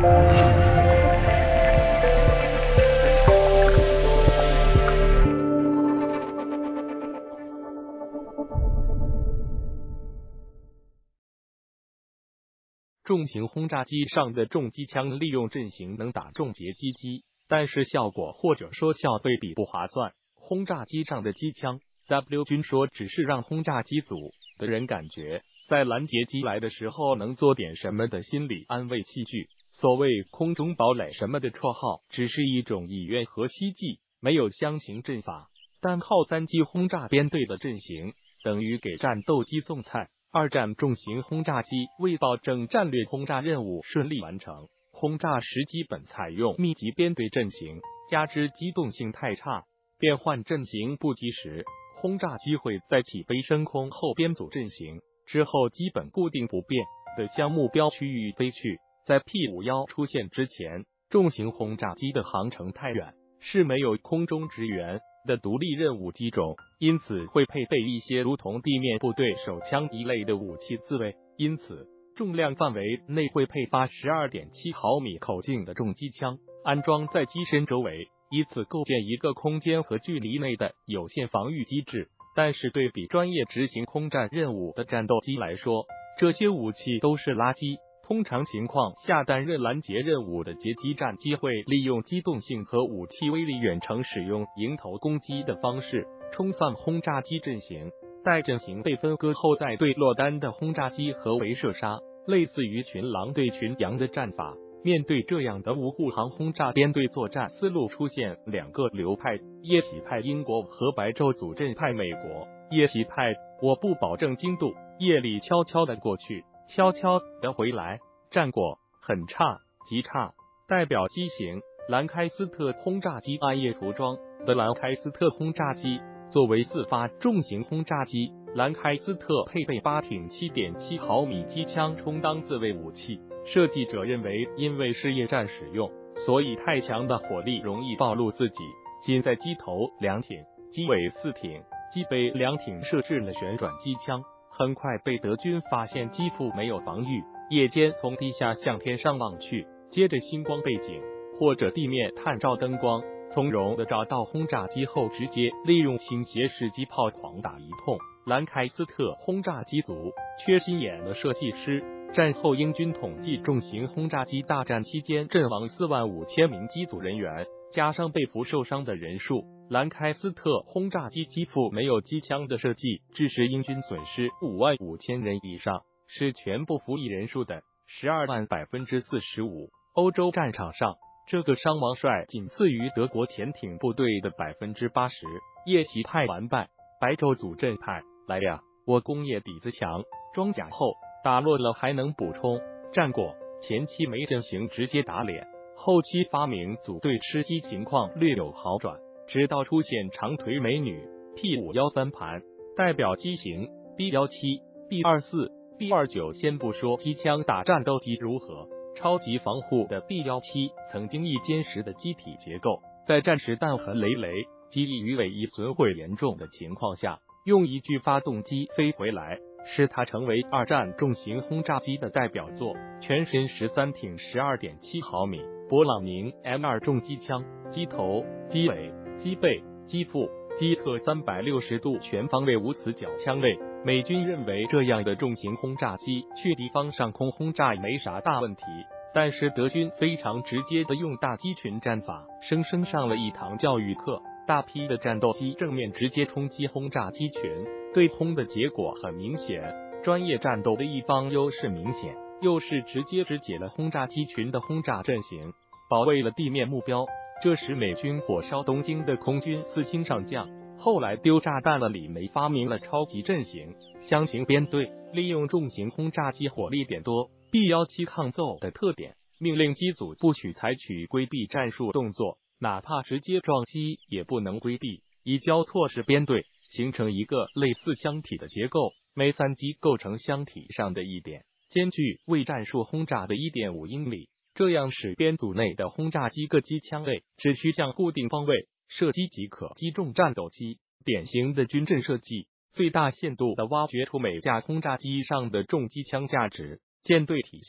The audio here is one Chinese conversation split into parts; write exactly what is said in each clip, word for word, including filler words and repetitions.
重型轰炸机上的重机枪利用阵型能打中截击机，但是效果或者说效对比不划算。轰炸机上的机枪 ，W 军说只是让轰炸机组的人感觉在拦截机来的时候能做点什么的心理安慰器具。所谓空中堡垒什么的绰号，只是一种以怨和希冀，没有相形阵法。单靠三机轰炸编队的阵型，等于给战斗机送菜。二战重型轰炸机为保证战略轰炸任务顺利完成，轰炸时基本采用密集编队阵型，加之机动性太差，变换阵型不及时，轰炸机会在起飞升空后编组阵型，之后基本固定不变的向目标区域飞去。在 P 五十一 出现之前，重型轰炸机的航程太远，是没有空中支援的独立任务机种，因此会配备一些如同地面部队手枪一类的武器自卫，因此重量范围内会配发 十二点七毫米口径的重机枪，安装在机身周围，以此构建一个空间和距离内的有限防御机制。但是对比专业执行空战任务的战斗机来说，这些武器都是垃圾。通常情况下，担任拦截任务的截击战机会利用机动性和武器威力远程使用迎头攻击的方式冲散轰炸机阵型，待阵型被分割后再对落单的轰炸机合围射杀，类似于群狼对群羊的战法。面对这样的无护航轰炸编队作战思路出现两个流派，夜袭派英国和白昼组阵派美国。夜袭派，我不保证精度，夜里悄悄的过去，悄悄的回来，战果很差，极差。代表机型兰开斯特轰炸机，暗夜涂装的兰开斯特轰炸机，作为四发重型轰炸机，兰开斯特配备八挺 七点七毫米机枪充当自卫武器。设计者认为，因为是夜战使用，所以太强的火力容易暴露自己，仅在机头两挺、机尾四挺、机背两挺设置了旋转机枪，很快被德军发现机腹没有防御，夜间从地下向天上望去，接着星光背景或者地面探照灯光，从容的找到轰炸机后，直接利用倾斜式机炮狂打一通。兰开斯特轰炸机组缺心眼的设计师。战后英军统计重型轰炸机大战期间阵亡四万五千名机组人员，加上被俘受伤的人数，兰开斯特轰炸机机腹没有机枪的设计，致使英军损失五万五千人以上，是全部服役人数的十二万百分之四十五。欧洲战场上，这个伤亡率仅次于德国潜艇部队的百分之八十。夜袭派完败，白昼组阵派来呀！我工业底子强，装甲后打落了还能补充。战果前期没阵型直接打脸，后期发明组队吃鸡情况略有好转，直到出现长腿美女 P 五十一 翻盘。代表机型 B 十七、B 二十四、B 二十九，先不说机枪打战斗机如何，超级防护的 B 十七曾经以坚实的机体结构，在战时弹痕累累、机翼与尾翼损毁严重的情况下，用一具发动机飞回来，使它成为二战重型轰炸机的代表作。全身十三挺 十二点七毫米勃朗宁 M 二 重机枪，机头、机尾、机背、机腹、机侧三百六十度全方位无死角枪类。美军认为这样的重型轰炸机去敌方上空轰炸没啥大问题，但是德军非常直接的用大机群战法，生生上了一堂教育课。大批的战斗机正面直接冲击轰炸机群，对轰的结果很明显。专业战斗的一方优势明显，又是直接肢解了轰炸机群的轰炸阵型，保卫了地面目标。这时美军火烧东京的空军四星上将，后来丢炸弹了李梅发明了超级阵型箱型编队，利用重型轰炸机火力点多、B 十七抗揍的特点，命令机组不许采取规避战术动作，哪怕直接撞击也不能规避，以交错式编队形成一个类似箱体的结构，每三机构成箱体上的一点，间距为战术轰炸的 一点五英里，这样使编组内的轰炸机各机枪位只需向固定方位射击即可击中战斗机。典型的军阵设计，最大限度地挖掘出每架轰炸机上的重机枪价值。舰队体系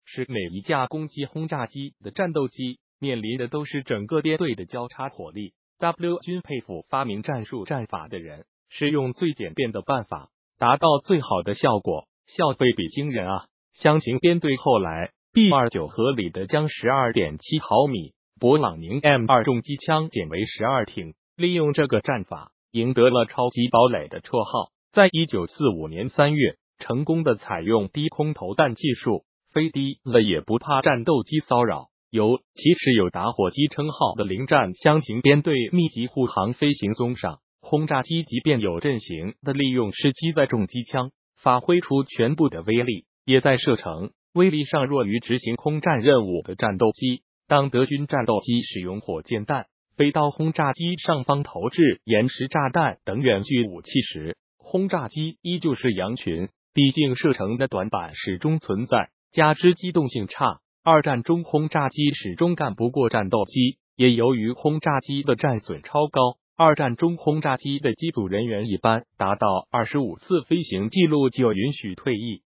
使每一架攻击轰炸机的战斗机面临的都是整个编队的交叉火力。W 军佩服发明战术战法的人，是用最简便的办法达到最好的效果，效费比惊人啊！箱型编队后来 B 二十九 合理的将 十二点七毫米勃朗宁 M 二 重机枪减为十二挺，利用这个战法赢得了超级堡垒的绰号。在一九四五年三月，成功的采用低空投弹技术，飞低了也不怕战斗机骚扰。由其持有打火机称号的零战箱型编队密集护航飞行中上，轰炸机即便有阵型的利用试机载重机枪，发挥出全部的威力，也在射程威力上弱于执行空战任务的战斗机。当德军战斗机使用火箭弹飞到轰炸机上方投掷岩石炸弹等远距武器时，轰炸机依旧是羊群，毕竟射程的短板始终存在，加之机动性差，二战中轰炸机始终干不过战斗机。也由于轰炸机的战损超高，二战中轰炸机的机组人员一般达到二十五次飞行记录就允许退役。